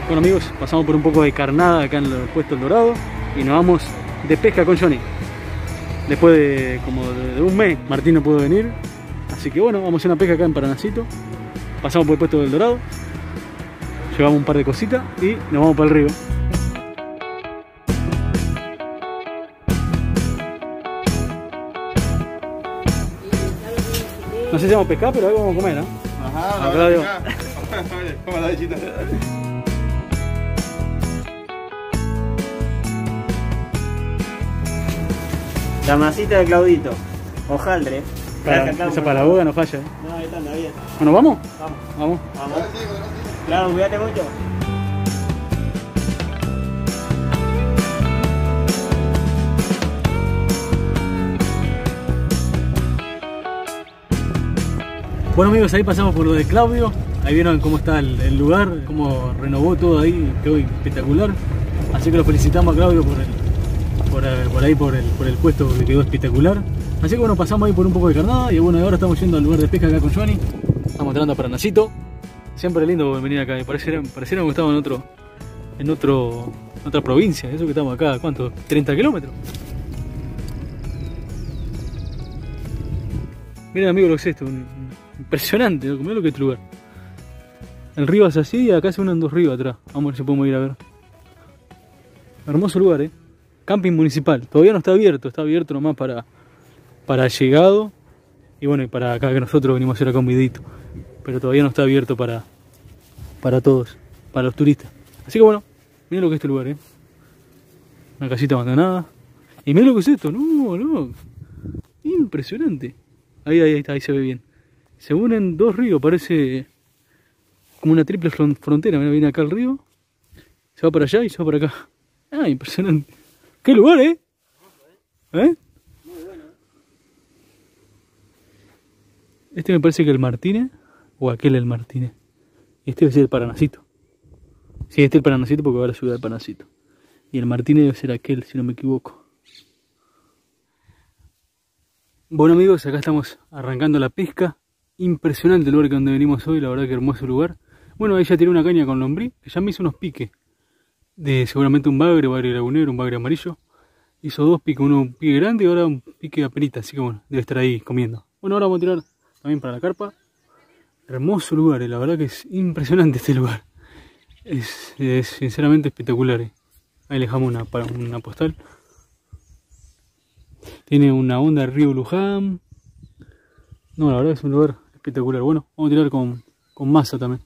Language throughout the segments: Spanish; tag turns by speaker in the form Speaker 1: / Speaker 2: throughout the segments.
Speaker 1: Bueno amigos, pasamos por un poco de carnada acá en el puesto El Dorado y nos vamos de pesca con Johnny. Después de como de un mes, Martín no pudo venir, así que bueno, vamos a hacer una pesca acá en Paranacito. Pasamos por el puesto del Dorado, llevamos un par de cositas y nos vamos para el río. No sé si vamos a pescar, pero algo vamos a comer, ¿no?
Speaker 2: Ajá,
Speaker 1: Claudio.
Speaker 2: Vamos a la bichita.
Speaker 3: La masita de Claudito, hojaldre.
Speaker 1: Esa para la boga no falla, ¿eh?
Speaker 3: No, ahí está, anda bien.
Speaker 1: Bueno, ¿vamos?
Speaker 3: Vamos.
Speaker 1: Vamos.
Speaker 3: Vamos. Claro, cuídate mucho.
Speaker 1: Bueno amigos, ahí pasamos por lo de Claudio. Ahí vieron cómo está el lugar, cómo renovó todo ahí, quedó espectacular. Así que lo felicitamos a Claudio por el puesto que quedó espectacular. Así que bueno, pasamos ahí por un poco de carnada y bueno, ahora estamos yendo al lugar de pesca acá con Johnny. Estamos entrando a Paranacito. Siempre lindo venir acá, pareciera que estamos en otra provincia. Eso que estamos acá, ¿cuánto? 30 kilómetros. Miren amigos lo que es esto, impresionante, ¿no? Mirá lo que es este lugar. El río es así y acá se unen dos ríos atrás. Vamos a ver si podemos ir a ver. Hermoso lugar, ¿eh? Camping municipal. Todavía no está abierto nomás para llegado. Y bueno, y para acá que nosotros venimos a hacer acá un videito. Pero todavía no está abierto para todos, para los turistas. Así que bueno, miren lo que es este lugar, ¿eh? Una casita abandonada. Y miren lo que es esto, no. Impresionante. Ahí está, ahí se ve bien. Se unen dos ríos, parece como una triple frontera. Mira, viene acá el río, se va para allá y se va para acá. Ah, impresionante. ¡Qué lugar, eh! ¿Eh?
Speaker 3: Muy bueno.
Speaker 1: Este me parece que el Martínez, o aquel el Martínez. Este debe ser el Paranacito. Sí, este es el Paranacito porque va a la ciudad de Paranacito. Y el Martínez debe ser aquel, si no me equivoco. Bueno amigos, acá estamos arrancando la pesca. Impresionante el lugar que donde venimos hoy, la verdad que hermoso lugar. Bueno, ahí ya tiré una caña con lombriz, que ya me hizo unos piques. De seguramente un bagre lagunero, un bagre amarillo. Hizo dos piques, uno un pique grande y ahora un pique apenita, así que bueno, debe estar ahí comiendo. Bueno, ahora vamos a tirar también para la carpa. Hermoso lugar, la verdad que es impresionante este lugar. Es sinceramente espectacular. Ahí le dejamos una postal. Tiene una onda del río Luján. No, la verdad es un lugar espectacular. Bueno, vamos a tirar con masa también.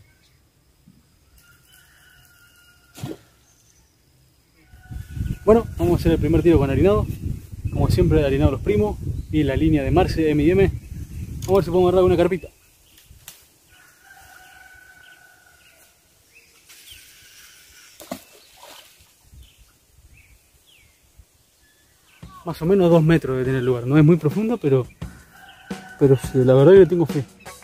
Speaker 1: Bueno, vamos a hacer el primer tiro con harinado. Como siempre, harinado los primos. Y la línea de Marce, M&M. Vamos a ver si podemos agarrar una carpita. Más o menos 2 metros de tener el lugar. No es muy profunda, pero sí, la verdad que le tengo fe.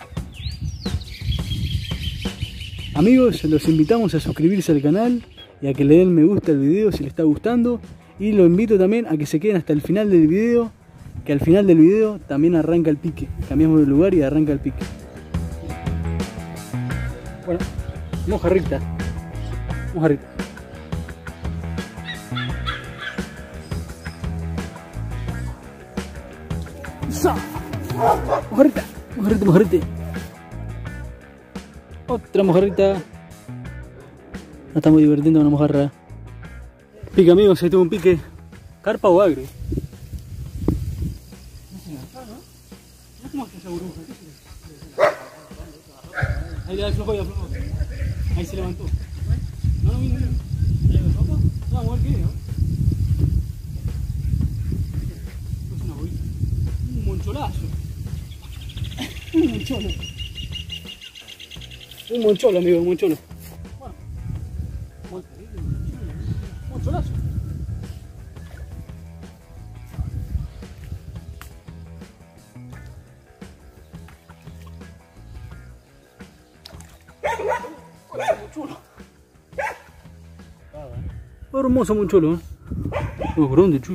Speaker 1: Amigos, los invitamos a suscribirse al canal y a que le den me gusta al video si les está gustando. Y lo invito también a que se queden hasta el final del video, que al final del video también arranca el pique. Cambiamos de lugar y arranca el pique. Bueno, mojarrita. Mojarrita. Otra mojarrita. Nos estamos divirtiendo con una mojarra. Pique amigos, ahí tengo un pique. ¿Carpa o agre? ¿Cómo hace esa burbuja? Ahí le aflojó. Ahí se levantó. No, vino. Vamos a ver qué es, ¿no? Es una bolita. Un moncholazo. Un moncholo, amigo, un moncholo. Bueno, moncholazo. Moncholo. Hermoso moncholo, ¿eh? Oh, grande, chulo.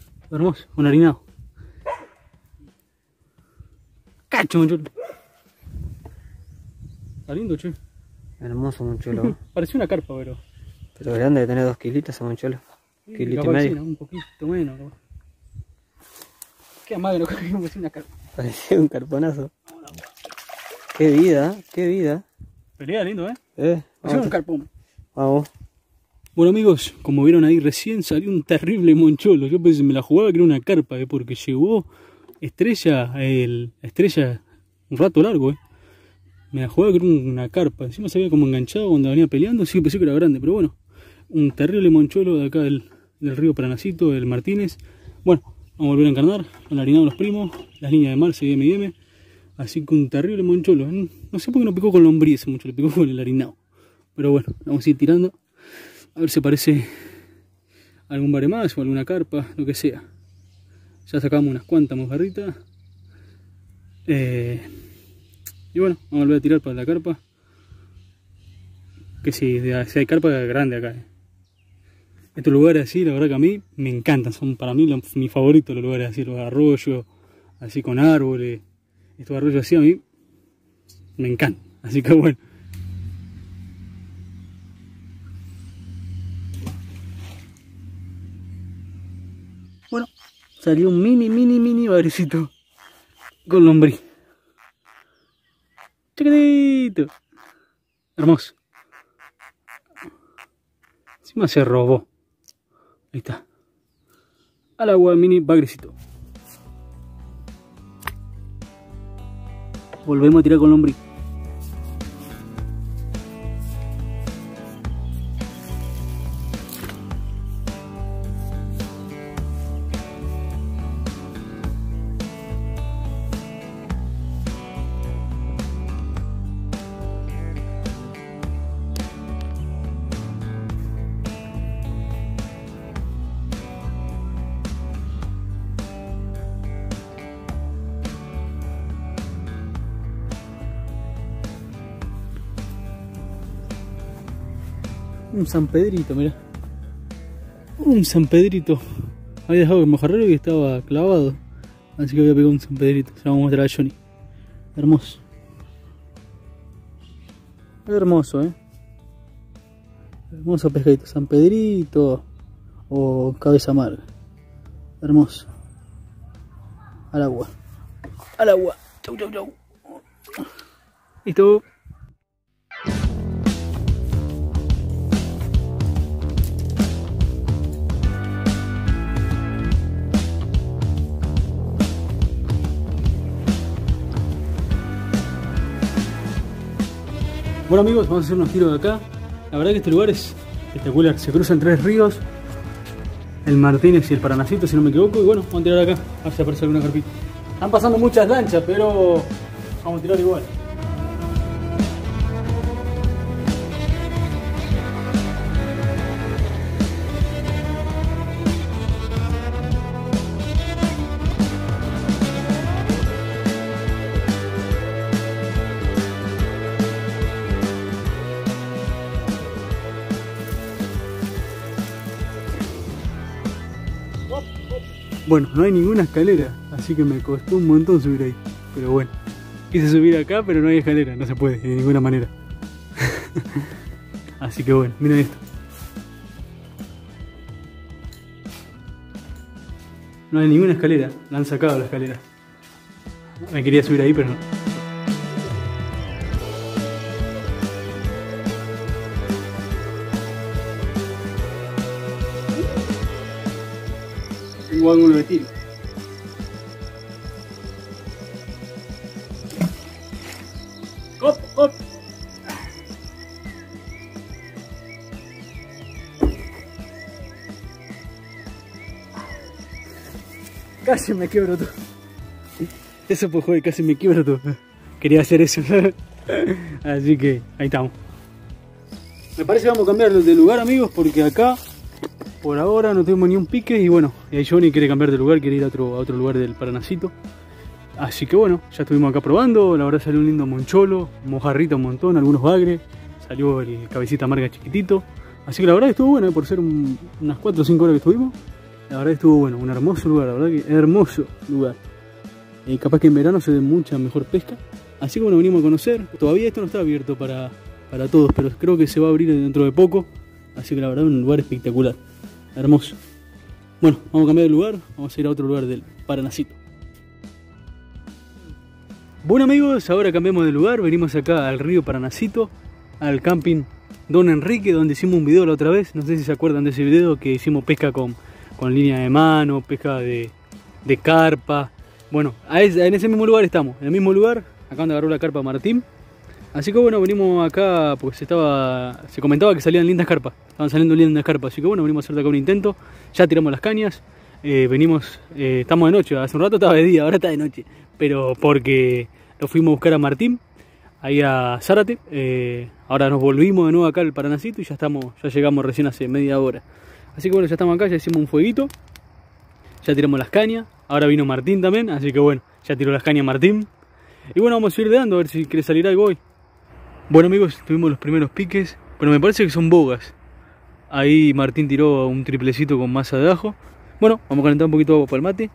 Speaker 1: Hermoso, un harinado. Cacho, moncholo. Está lindo, che.
Speaker 3: Hermoso moncholo.
Speaker 1: Pareció una carpa,
Speaker 3: Pero grande de tener 2 kilitos ese moncholo. Kilito y
Speaker 1: capaz
Speaker 3: medio.
Speaker 1: sí, ¿no? Un poquito menos. Capaz. Qué magro, que es una carpa.
Speaker 3: Parecía un carponazo. Qué vida, qué vida.
Speaker 1: Pelea lindo,
Speaker 3: Vamos,
Speaker 1: Pareció un carpón.
Speaker 3: vamos.
Speaker 1: Bueno amigos, como vieron ahí recién salió un terrible moncholo. Yo pensé, me la jugaba que era una carpa, porque llegó Estrella un rato largo, Me la jugaba que era una carpa. Encima se había como enganchado cuando venía peleando, sí pensé que era grande, pero bueno. Un terrible moncholo de acá del río Paranacito, el Martínez. Bueno, vamos a volver a encarnar, han harinado los primos, las líneas de Marce y M&M. Así que un terrible moncholo. No sé por qué no picó con lombriz ese moncholo, picó con el harinado. Pero bueno, vamos a ir tirando. A ver si aparece algún bare más o alguna carpa, lo que sea. Ya sacamos unas cuantas mojarritas. Y bueno, vamos a volver a tirar para la carpa. Que si hay carpa grande acá. Estos lugares así, la verdad que a mí me encantan. Son para mí mis favoritos los lugares así, los arroyos, así con árboles. Estos arroyos así a mí me encantan. Así que bueno. Bueno, salió un mini bagrecito con lombriz. Chiquitito. Hermoso. Encima se robó. Ahí está. Al agua, mini bagrecito. Volvemos a tirar con lombriz. Un San Pedrito, mirá. Un San Pedrito. Había dejado el mojarrero y estaba clavado. Así que voy a pegar un San Pedrito. Se lo vamos a mostrar a Johnny. Hermoso. Hermoso, Hermoso pescadito. San Pedrito. O cabeza amarga. Hermoso. Al agua. Al agua. Chau, chau, chau. Listo. Bueno amigos, vamos a hacer unos tiros de acá. La verdad que este lugar es espectacular. Se cruzan 3 ríos. El Martínez y el Paranacito, si no me equivoco. Y bueno, vamos a tirar acá. A ver si aparece alguna carpita. Están pasando muchas lanchas, pero vamos a tirar igual. Bueno, no hay ninguna escalera, así que me costó un montón subir ahí. Pero bueno, quise subir acá, pero no hay escalera, no se puede, de ninguna manera. Así que bueno, miren esto. No hay ninguna escalera, la han sacado la escalera. Me quería subir ahí, pero no. Tengo ángulo de tiro. ¡Hop, hop! Casi me quiebro todo. Eso pues joder, casi me quiebro todo. Quería hacer eso. Así que ahí estamos. Me parece que vamos a cambiar de lugar amigos, porque acá por ahora no tenemos ni un pique y bueno, y ahí Johnny quiere cambiar de lugar, quiere ir a otro lugar del Paranacito. Así que bueno, ya estuvimos acá probando, la verdad salió un lindo moncholo, mojarrita un montón, algunos bagres, salió el cabecita amarga chiquitito. Así que la verdad estuvo bueno, por ser unas 4 o 5 horas que estuvimos, la verdad estuvo bueno, un hermoso lugar, la verdad que hermoso lugar. Capaz que en verano se dé mucha mejor pesca, Así que bueno, venimos a conocer. Todavía esto no está abierto para todos, pero creo que se va a abrir dentro de poco. Así que la verdad, un lugar espectacular, hermoso. Bueno, vamos a cambiar de lugar, vamos a ir a otro lugar del Paranacito. Bueno amigos, ahora cambiamos de lugar, venimos acá al río Paranacito, al camping Don Enrique, donde hicimos un video la otra vez. No sé si se acuerdan de ese video que hicimos pesca con línea de mano, pesca de carpa. Bueno, en ese mismo lugar estamos, en el mismo lugar, acaban de agarrar la carpa Martín. Así que bueno, venimos acá porque se comentaba que salían lindas carpas, estaban saliendo lindas carpas, así que bueno, venimos a hacer acá un intento. Ya tiramos las cañas, estamos de noche, hace un rato estaba de día, ahora está de noche, pero porque lo fuimos a buscar a Martín, ahí a Zárate. Ahora nos volvimos de nuevo acá al Paranacito y ya llegamos recién hace media hora. Así que bueno, ya estamos acá, ya hicimos un fueguito, ya tiramos las cañas, ahora vino Martín también, así que bueno, ya tiró las cañas Martín. Y bueno, vamos a ir dando a ver si quiere salir algo hoy. Bueno amigos, tuvimos los primeros piques, pero me parece que son bogas. Ahí Martín tiró un triplecito con masa de ajo. Bueno, vamos a calentar un poquito de agua para el mate.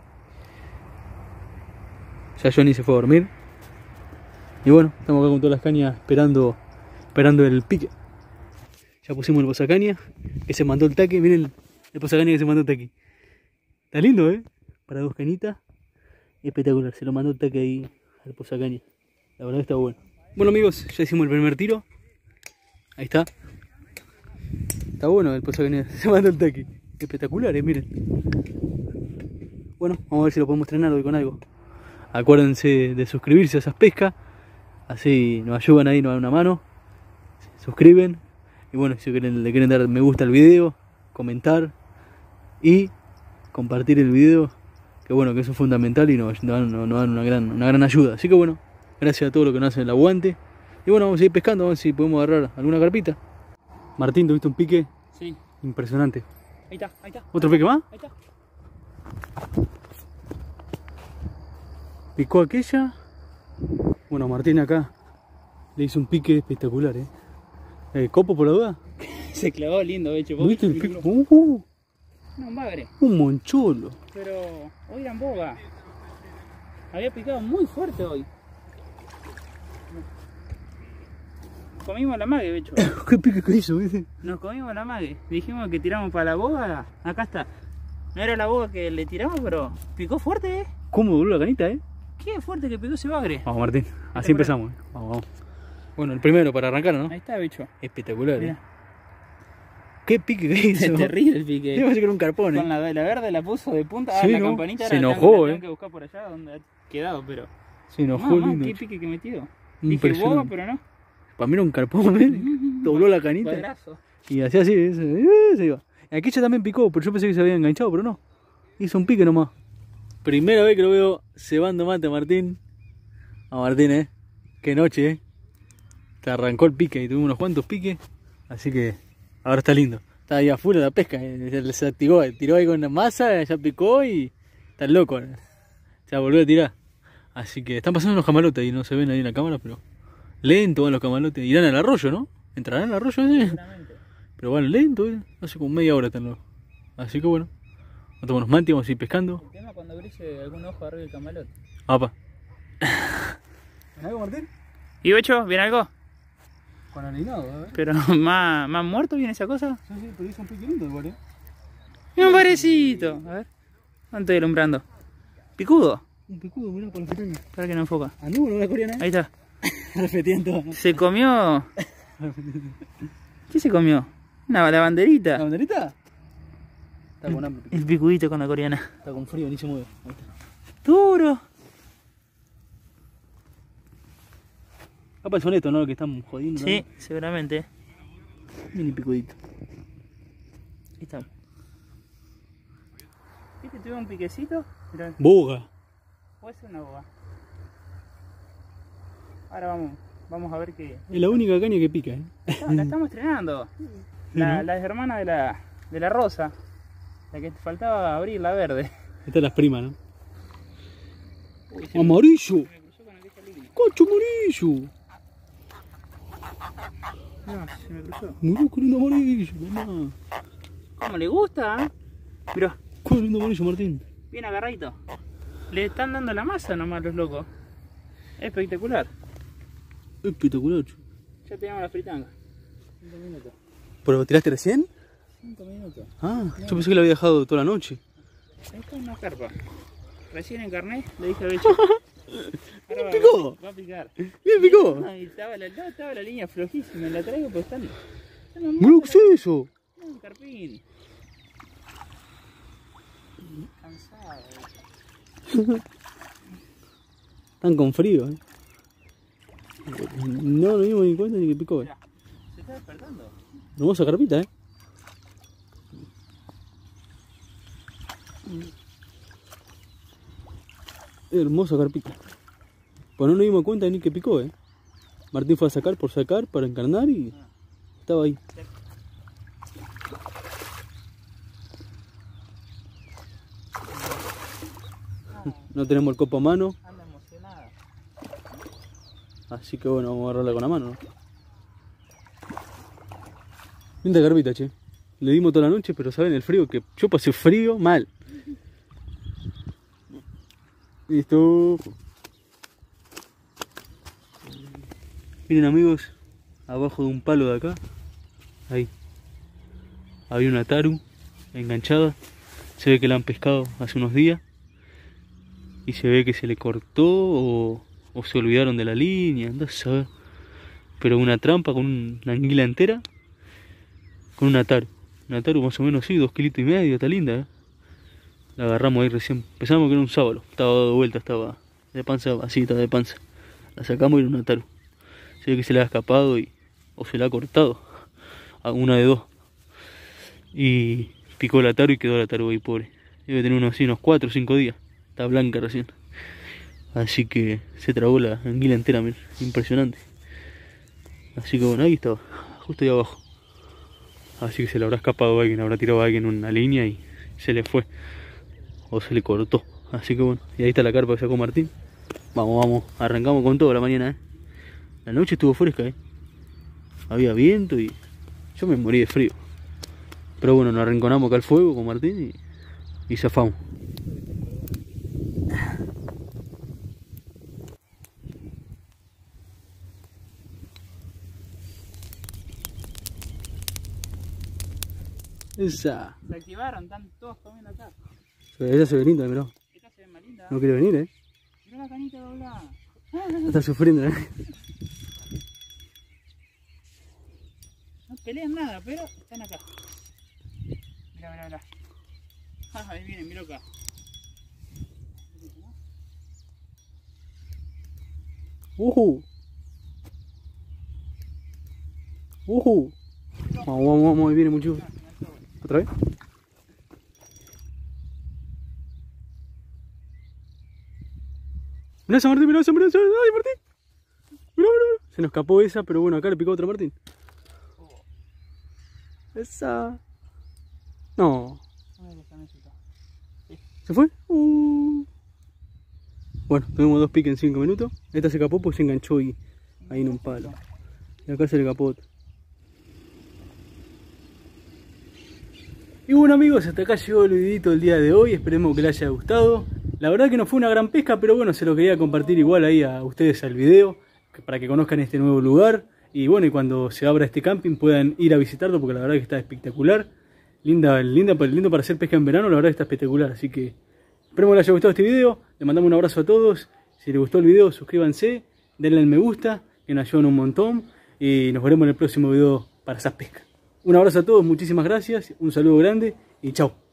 Speaker 1: Ya Johnny se fue a dormir. Y bueno, estamos acá con todas las cañas esperando el pique. Ya pusimos el posacaña, que se mandó el taque. Miren el posacaña que se mandó el taque. Está lindo, para dos cañitas. Espectacular, se lo mandó el taque ahí al posacaña. La verdad está bueno. Bueno amigos, ya hicimos el primer tiro. Ahí está. Está bueno el posacaña, se mandó el taque. Espectacular, miren. Bueno, vamos a ver si lo podemos entrenar hoy con algo. Acuérdense de suscribirse a esas pescas. Así nos ayudan ahí, nos dan una mano. Se suscriben. Y bueno, si le quieren dar me gusta al video, comentar y compartir el video, que bueno, que eso es fundamental y nos dan una gran ayuda. Así que bueno, gracias a todos los que nos hacen el aguante. Y bueno, vamos a ir pescando, a ver si podemos agarrar alguna carpita. Martín, ¿tuviste un pique?
Speaker 3: Sí.
Speaker 1: Impresionante.
Speaker 3: Ahí está.
Speaker 1: ¿Otro pique más?
Speaker 3: Ahí está.
Speaker 1: Picó aquella. Bueno, Martín acá le hizo un pique espectacular, ¿Copo por la duda?
Speaker 3: Se clavó lindo, de hecho.
Speaker 1: ¿Viste el pique?
Speaker 3: No, un bagre.
Speaker 1: Un moncholo.
Speaker 3: Pero hoy eran boga. Había picado muy fuerte hoy. Comimos la mague, de hecho.
Speaker 1: ¿Qué pique que hizo, viste?
Speaker 3: Nos comimos la mague. Dijimos que tiramos para la boga. Acá está. No era la boga que le tiramos, pero picó fuerte,
Speaker 1: ¿Cómo dobló la canita,
Speaker 3: Qué fuerte que picó ese bagre.
Speaker 1: Vamos, Martín. Así empezamos. Vamos. Bueno, el primero para arrancar, ¿no?
Speaker 3: Ahí está, bicho.
Speaker 1: Espectacular,
Speaker 3: Mirá.
Speaker 1: ¿Qué pique que hizo?
Speaker 3: Es terrible el pique.
Speaker 1: Debe ser que era un carpón,
Speaker 3: Con la verde la puso de punta.
Speaker 1: Sí,
Speaker 3: la
Speaker 1: ¿no?
Speaker 3: campanita
Speaker 1: Se
Speaker 3: ahora
Speaker 1: enojó,
Speaker 3: tengo que buscar por allá donde ha quedado, pero...
Speaker 1: Se enojó,
Speaker 3: Mamá,
Speaker 1: lindo.
Speaker 3: qué pique que metió. Dije
Speaker 1: Impresionante.
Speaker 3: boga, pero no.
Speaker 1: Para mí era un carpón, dobló la canita.
Speaker 3: Cuadrazo.
Speaker 1: Y hacía así, se iba. Aquella también picó, pero yo pensé que se había enganchado, pero no. Hizo un pique nomás. Primera vez que lo veo cebando mate a Martín. A Martín, Qué noche, Te arrancó el pique y tuvimos unos cuantos piques. Así que ahora está lindo. Está ahí afuera la pesca, se activó, tiró ahí con la masa, ya picó y está loco. Se volvió a tirar. Así que están pasando los camalotes y no se ven ahí en la cámara, pero lento van los camalotes. Irán al arroyo, ¿no? ¿Entrarán al arroyo ese?
Speaker 3: Seguramente.
Speaker 1: Pero van lento, hace como media hora están los. Así que bueno, nos tomamos manti, vamos a ir pescando.
Speaker 3: El tema cuando brille algún ojo arriba del camalote.
Speaker 1: Apa.
Speaker 2: ¿Ven algo, Martín?
Speaker 3: ¿Y Becho, viene algo?
Speaker 2: Con alinado, a ver.
Speaker 3: Pero más muerto viene esa cosa.
Speaker 2: Sí, pero hizo un pique lindo igual,
Speaker 3: Y un parecito. A ver. ¿Dónde estoy alumbrando? ¿Picudo?
Speaker 1: Un picudo, mirá, con la pestaña.
Speaker 3: Para que no enfoca.
Speaker 1: Ah, no, una coreana,
Speaker 3: Ahí está.
Speaker 1: Repetían todo, ¿no?
Speaker 3: Se comió. ¿Qué se comió? Una lavanderita.
Speaker 1: ¿La banderita? Está con hambre.
Speaker 3: El picudito con la coreana.
Speaker 1: Está con frío, ni se mueve. Ahí está.
Speaker 3: Duro.
Speaker 1: Capaz son estos, ¿no? Los que están jodiendo.
Speaker 3: Sí, seguramente.
Speaker 1: ¿No? Mini picudito.
Speaker 3: Ahí está. ¿Viste? Tuve un piquecito. Pero
Speaker 1: Boga.
Speaker 3: puede ser una boga. Ahora vamos a ver qué.
Speaker 1: Es la única caña que pica,
Speaker 3: La estamos estrenando. La hermana de la rosa. La que te faltaba abrir, la verde.
Speaker 1: Esta es la prima, ¿no?
Speaker 3: Uy, se
Speaker 1: ¡Amarillo!
Speaker 3: me cruzó con el eje línea.
Speaker 1: ¡Cacho amarillo!
Speaker 3: No, se me cruzó.
Speaker 1: Mirá qué lindo amarillo, mamá.
Speaker 3: ¿Cómo le gusta? Mirá,
Speaker 1: Qué lindo amarillo, Martín.
Speaker 3: bien agarradito. Le están dando la masa nomás los locos. Espectacular.
Speaker 1: Espectacular.
Speaker 3: Ya tenemos la fritanga. 5 minutos.
Speaker 1: ¿Pero lo tiraste recién?
Speaker 3: 5 minutos.
Speaker 1: Ah, yo pensé que lo había dejado toda la noche.
Speaker 3: Ahí está una carpa. Recién encarné, le dije a Becho.
Speaker 1: Bien picó.
Speaker 3: Va a picar.
Speaker 1: Bien picó.
Speaker 3: No, y estaba la línea flojísima, la traigo, pero están
Speaker 1: Boludo, ¿qué es eso?
Speaker 3: un carpín. Cansado.
Speaker 1: Están con frío, No nos dimos ni cuenta ni que picó,
Speaker 3: Mirá, se está despertando.
Speaker 1: Hermosa carpita, Hermosa carpita. Pues no nos dimos cuenta ni que picó, Martín fue a sacar por sacar para encarnar y estaba ahí. No tenemos el copo a mano,
Speaker 3: Anda emocionada.
Speaker 1: así que bueno, vamos a agarrarla con la mano, ¿no? Linda carpita, che. Le dimos toda la noche, pero saben el frío que yo pasé frío mal. Listo. Miren amigos, abajo de un palo de acá, ahí, había una taru enganchada. Se ve que la han pescado hace unos días. Y se ve que se le cortó o se olvidaron de la línea, andás a ver. Pero una trampa con una anguila entera, con una taru. Una taru más o menos así, 2,5 kilos, está linda, La agarramos ahí recién. Pensamos que era un sábalo, estaba dado vuelta, estaba de panza, así, estaba de panza. La sacamos y era una taru. Se ve que se le ha escapado o se la ha cortado. A una de dos. Y picó la taru y quedó la taru ahí, pobre. Debe tener unos 4 o 5 días. Está blanca recién. Así que se tragó la anguila entera, mirá. Impresionante. Así que bueno, ahí estaba. Justo ahí abajo. Así que se le habrá escapado a alguien, habrá tirado a alguien una línea y se le fue. O se le cortó. Así que bueno, y ahí está la carpa que sacó Martín. Vamos, arrancamos con todo la mañana, La noche estuvo fresca, Había viento y yo me morí de frío. Pero bueno, nos arrinconamos acá al fuego con Martín y zafamos. Esa.
Speaker 3: Se activaron, están todos comiendo acá.
Speaker 1: Esa se ve linda, mirá.
Speaker 3: Esta se ve más linda.
Speaker 1: No quiere venir,
Speaker 3: Mirá la canita doblada.
Speaker 1: Está sufriendo,
Speaker 3: No pelean nada, pero están acá. Mirá. Ahí vienen, mirá acá.
Speaker 1: Vamos, ahí viene mucho. ¿Otra vez? Mirá esa Martín, ay Martín. Mirá. Se nos escapó esa, pero bueno, acá le picó otra Martín. Esa. No. ¿Se fue? Bueno, tuvimos 2 piques en 5 minutos. Esta se escapó pues se enganchó ahí en un palo. Y acá se le escapó otra. Y bueno amigos, hasta acá llegó el videito del día de hoy, esperemos que les haya gustado. La verdad que no fue una gran pesca, pero bueno, se lo quería compartir igual ahí a ustedes al video, para que conozcan este nuevo lugar. Y bueno, y cuando se abra este camping puedan ir a visitarlo, porque la verdad que está espectacular. Lindo para hacer pesca en verano, la verdad que está espectacular. Así que esperemos que les haya gustado este video, les mandamos un abrazo a todos. Si les gustó el video, suscríbanse, denle al me gusta, que nos ayudan un montón. Y nos veremos en el próximo video para esas pescas. Un abrazo a todos, muchísimas gracias, un saludo grande y chao.